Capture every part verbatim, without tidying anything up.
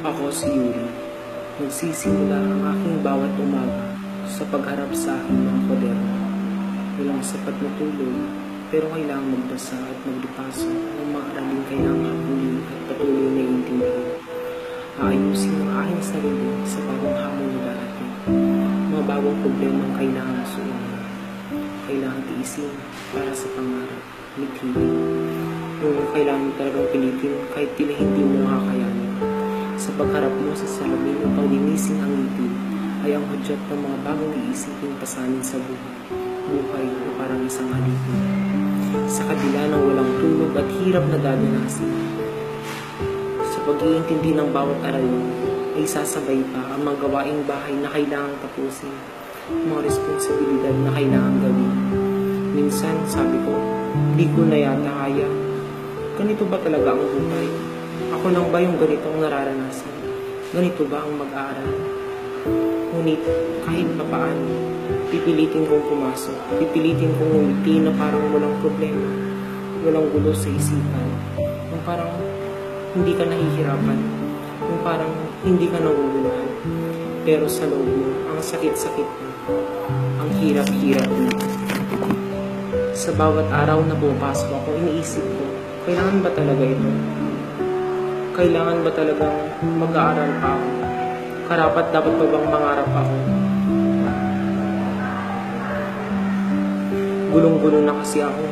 Ako si Yuri. Nagsisimula ang aking bawat umaga sa pagharap sa aking mga kwaderno. Walang sapat na tulog, pero kailangan magbasa at magdipaso ng mga araling kailangan habulin at patuloy na intindihin. Aayusin ang aking sarili sa bagong hamon na darating. Mga bagong problema ang kailangan suungan. Kailangan tiisin para sa pangarap, mithiin. Yung kailangan talagang pilitin kahit tila hindi mo makakayanin. Sa pagharap mo sa salamin upang linisin ang ngipin ay ang hudyat ng mga bagong iisipin pasanin sa buhay. Buhay na parang isang halipin. Sa kabila ng walang tulog at hirap na dadanasin. Sa pag-iintindi ng bawat aralin ay sasabay pa ang mga gawaing bahay na kailangang tapusin. Mga responsibilidad na kailangan gawin. Minsan sabi ko, di ko na yata kaya. Ganito ba talaga ang buhay? Ako lang ba yung ganitong nararanasan? Ganito ba ang mag-aaral? Ngunit kahit pa paano, pipilitin kong pumasok. Pipilitin kong umiti na parang walang problema. Walang gulo sa isipan. Yung parang hindi ka nahihirapan. Yung parang hindi ka naguguluhan. Pero sa loob mo, ang sakit-sakit mo. Ang hirap-hirap mo. Sa bawat araw na pumapasok ako, iniisip ko, kailangan ba talaga ito? Kailangan ba talagang mag-aaral pa ako? Karapat dapat pa bang mangarap ako? Gulong-gulo na kasi ako.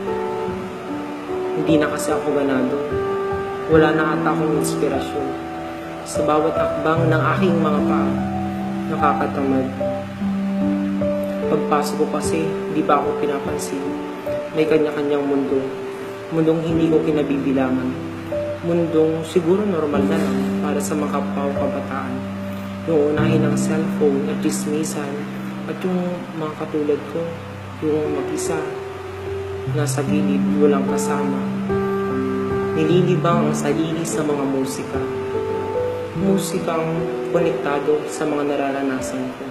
Hindi na kasi ako ganado. Wala na ata akong inspirasyon. Sa bawat akbang ng aking mga paa, nakakatamad. Pagpasok ko kasi, di ba ako pinapansin? May kanya-kanyang mundo. Mundong hindi ko kinabibilangan. Mundong siguro normal na lang para sa mga kapwa kabataan. Yung unahin ng cellphone at dismisan at yung mga katulad ko, yung mag-isa, nasa gilid, walang kasama. Nililibang ang sarili sa mga musika. Musikang konektado sa mga nararanasan ko.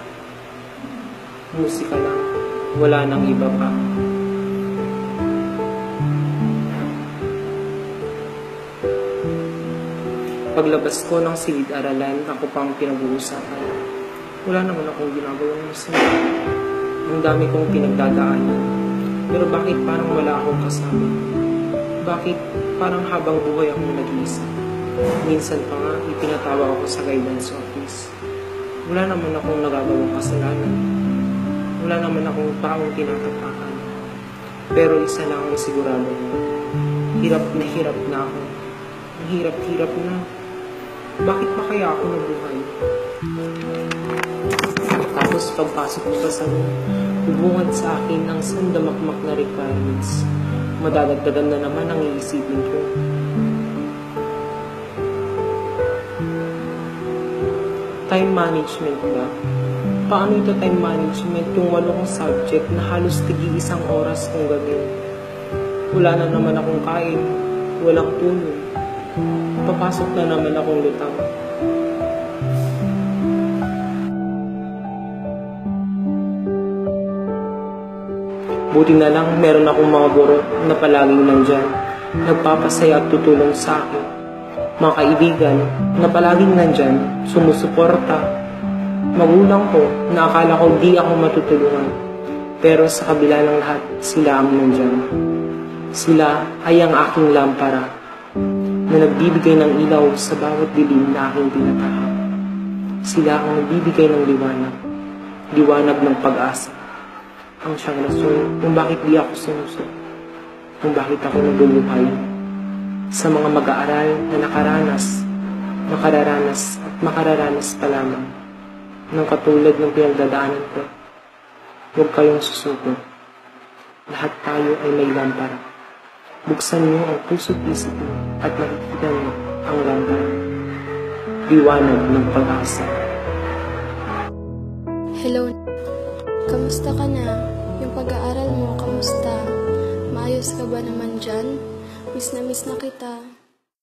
Musika lang, wala nang iba pa. Paglabas ko ng silid-aralan, ako pang pinag-uusapan. Wala naman akong ginagawang masama. Ang dami kong pinagdadaanan. Pero bakit parang wala akong kasama? Bakit parang habang buhay akong nag-iisa? Minsan pa nga, ipinatawag ako sa guidance office. Wala naman akong nagagawang kasalanan. Wala naman akong taong tinatapakan. Pero isa lang ang sigurado ko. Hirap na hirap na ako. Ang hirap-hirap na. Bakit pa kaya ako nabuhay? Tapos pagpasok ko sa salon, hubungan sa akin ang sandamakmak na requirements. Madadagdagan na naman ang iisipin ko. Time management ba? Paano ito time management yung walong subject na halos tigi isang oras kong gawin? Wala na naman akong kain, walang tulog. Papasok na naman akong lutang. Buti na lang meron akong mga guro na palaging nandyan, nagpapasaya at tutulong sa akin. Mga kaibigan na palaging nandyan, sumusuporta. Magulang ko na akala ko di ako matutulungan. Pero sa kabila ng lahat, sila ang nandyan. Sila ay ang aking lampara na nagbibigay ng ilaw sa bawat dilim na aking tinatahak. Sila ang nagbibigay ng liwanag, liwanag ng pag-asa. Ang siyang rason kung bakit di ako sinuso, kung bakit ako nabubuhay. Sa mga mag-aaral na nakaranas, nakararanas at makararanas pa lamang ng katulad ng pinagdadaanan ko, huwag kayong susuko. Lahat tayo ay may lampara. Buksan niyo ang puso't isip mo at makikita niyo ang lampara. Liwanag ng pag-asa. Hello. Kamusta ka na? Yung pag-aaral mo, kamusta? Maayos ka ba naman dyan? Miss na miss na kita.